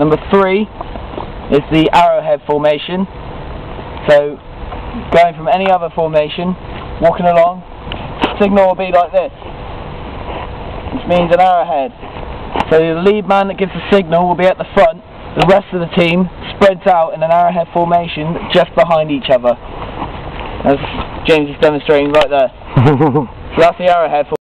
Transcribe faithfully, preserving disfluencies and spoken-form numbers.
Number three is the arrowhead formation. So, going from any other formation, walking along, signal will be like this, which means an arrowhead. So the lead man that gives the signal will be at the front, the rest of the team spreads out in an arrowhead formation just behind each other, as James is demonstrating right there. So that's the arrowhead formation.